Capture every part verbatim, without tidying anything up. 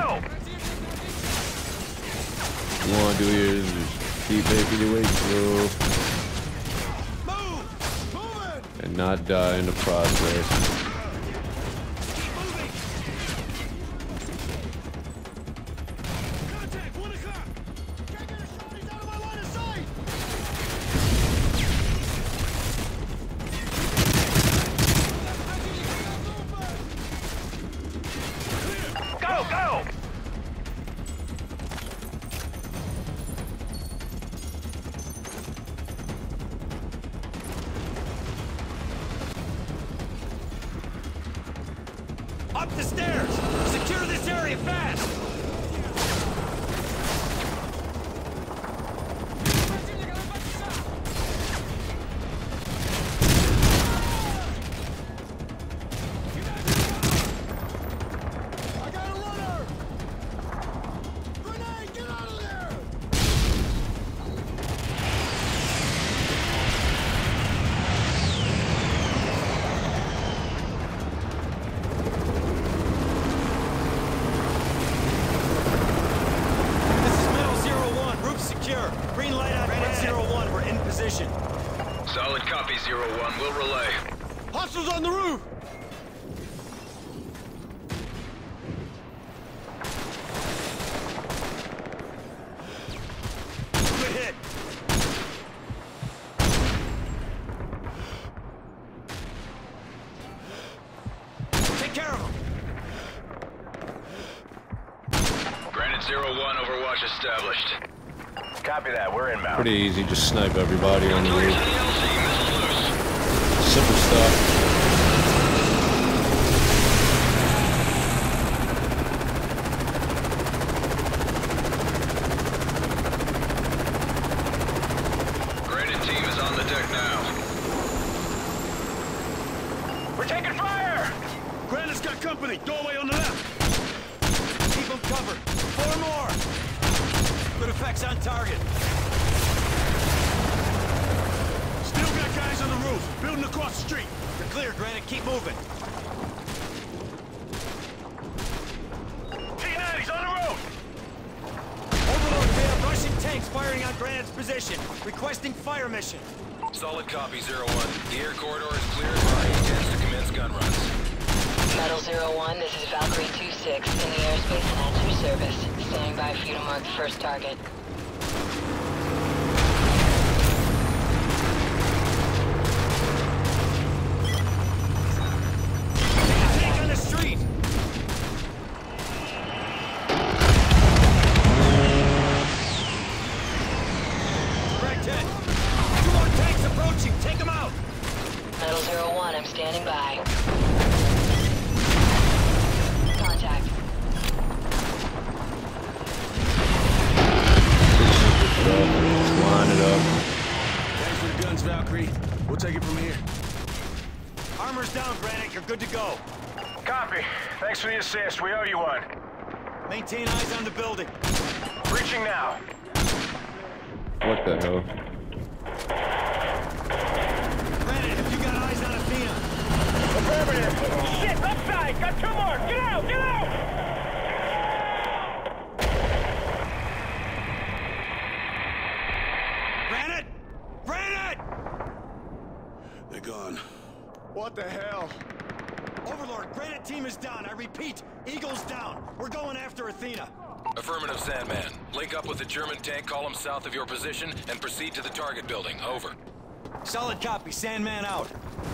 go! All you wanna do here is just keep making your way through. Move! Move it! And not die in the process. Up the stairs! Secure this area fast! I got a runner! Grenade, get out of there! Green light on Granite zero one, we're in position. Solid copy, zero one, we'll relay. Hostiles on the roof! Good hit! Take care of them! Granite zero one, overwatch established. Copy that, we're inbound. Pretty easy, just snipe everybody on the roof. Simple stuff. Granite team is on the deck now. We're taking fire! Granite's got company, doorway on the left. Keep them covered. Four more! Good effects on target. Still got guys on the roof, building across the street. You're clear, Granite. Keep moving. T ninety's on the road! Overlord, we have Russian tanks firing on Granite's position. Requesting fire mission. Solid copy, zero one. The air corridor is clear. Ronnie intends to commence gun runs. Metal zero one, this is Valkyrie two six in the airspace and at your service. Standing by for you to mark the first target. Tank on the street! Correct hit. Two more tanks approaching. Take them out! Metal zero one, I'm standing by. Contact. Line it up. Thanks for the guns, Valkyrie. We'll take it from here. Armor's down, Granite. You're good to go. Copy. Thanks for the assist. We owe you one. Maintain eyes on the building. Reaching now. What the hell? Granite, have you got eyes on Athena? Affirmative. Shit, left side! Got two more! Get out! Get out! Granite! Granite! They're gone. What the hell? Overlord, Granite team is down. I repeat, Eagle's down. We're going after Athena. Affirmative, Sandman. Link up with the German tank column south of your position and proceed to the target building. Over. Solid copy. Sandman out.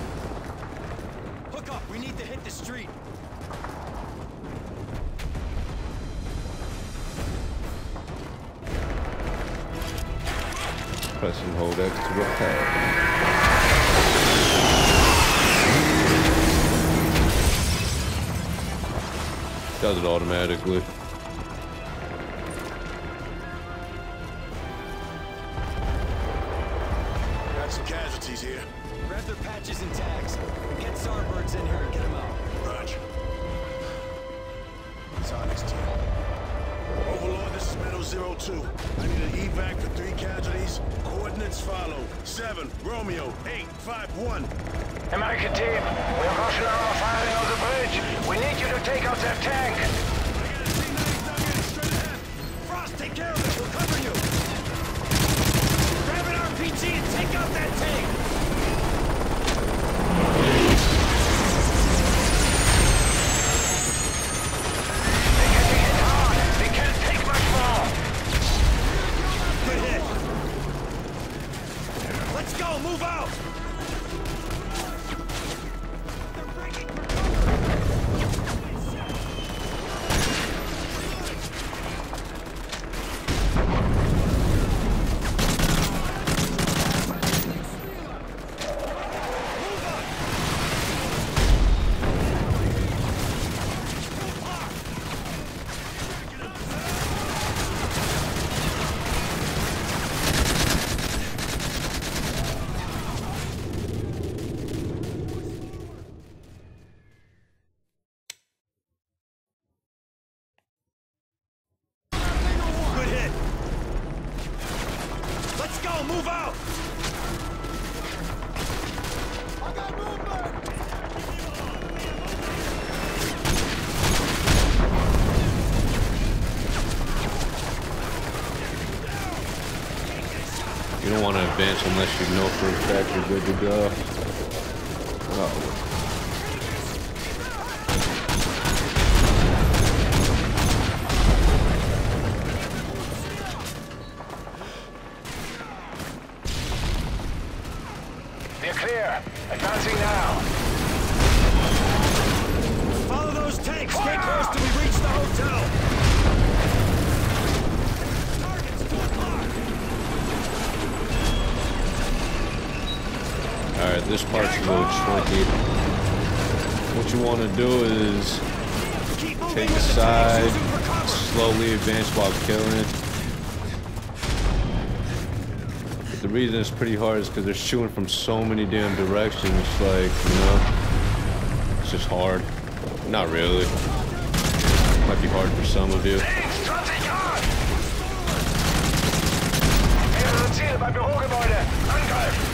Hook up. We need to hit the street. Press and hold X to repel. Does it automatically. Got some casualties here. Grab their patches and tags. And get Starbirds in here and get them out. Roger. Sonic's team. Overlord, this is Metal zero two. I need an evac for three casualties. Coordinates follow. Seven, Romeo, eight, five, one. American team, we have Russian armor firing on the bridge. We need you to take out their tank. I got a T ninety take care of it. We'll cover you. Grab an R P G and take out that tank. They're getting hit hard. They can't take much more. Good hit. Let's go. Move out. They're breaking for move out! I got movement! You don't want to advance unless you know for a fact you're good to go. Uh-oh. Clear. Advancing now. Follow those tanks. Stay close till we reach the hotel. Targets to mark. Alright, this part's a little tricky. What you want to do is take a side, slowly advance while killing. The reason it's pretty hard is because they're shooting from so many damn directions, like, you know, it's just hard. Not really. Might be hard for some of you. Ziel beim Bürogebäude. Angreifen!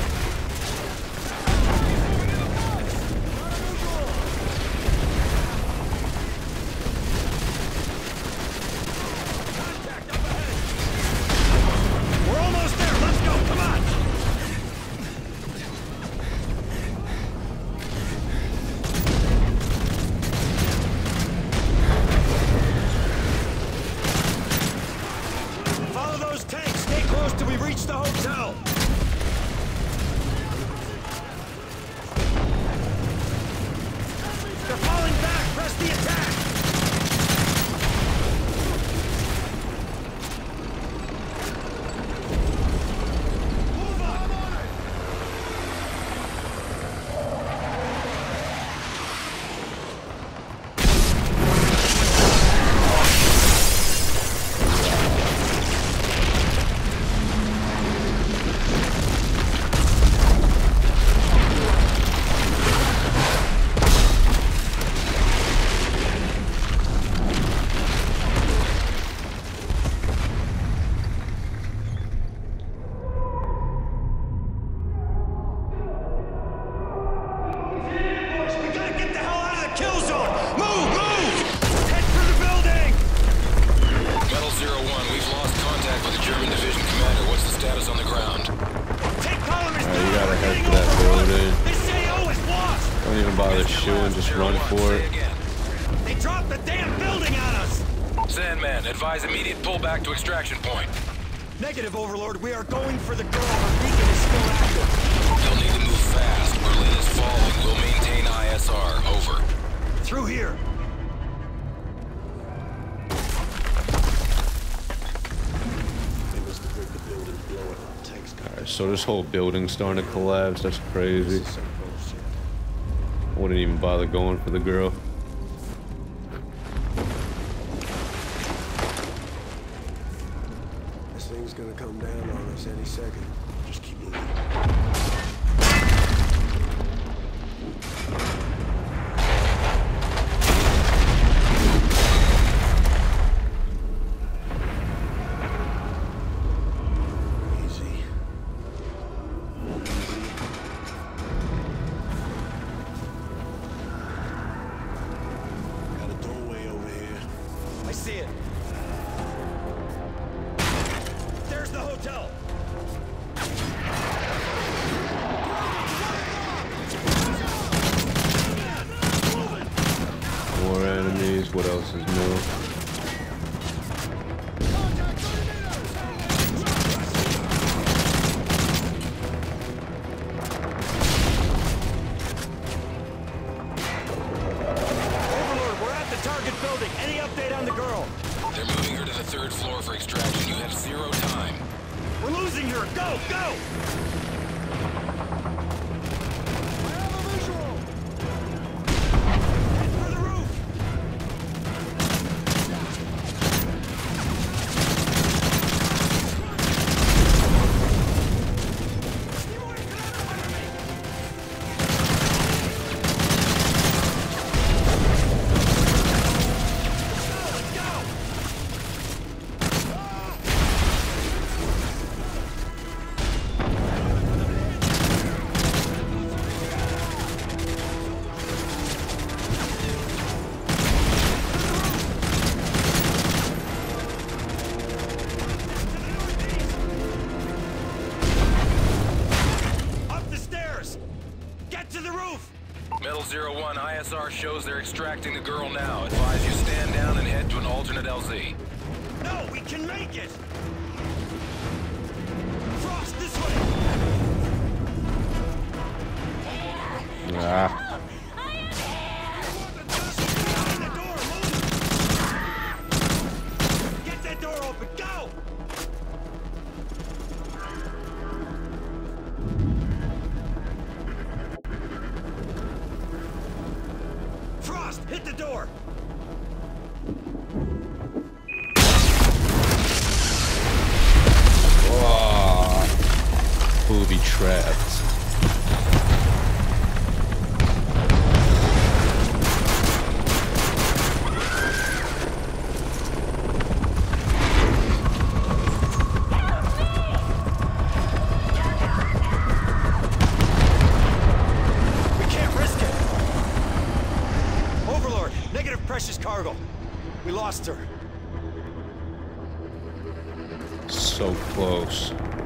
Just run for it. They dropped the damn building on us! Sandman, advise immediate pullback to extraction point. Negative, Overlord. We are going for the girl. Her beacon is still active. You'll need to move fast. Berlin is falling. We'll maintain I S R. Over. Through here. Alright, so this whole building's starting to collapse. That's crazy. Wouldn't even bother going for the girl. This thing's gonna come down on us any second. Just keep moving. hotel. More enemies. What else is new? Overlord, we're at the target building. Any update on the girl? They're moving her to the third floor for extraction. You have zero time. We're losing her. Go, go! I have a visual. Head for the roof. Metal zero one, I S R shows they're extracting the girl now. Advise you stand down and head to an alternate L Z. No, we can make it! Frost, this way! Ah. Open the door, move! Get that door open, go! Frost, hit the door! Whoa. Booby trapped. We can't risk it! Overlord, negative precious cargo. We lost her. So close.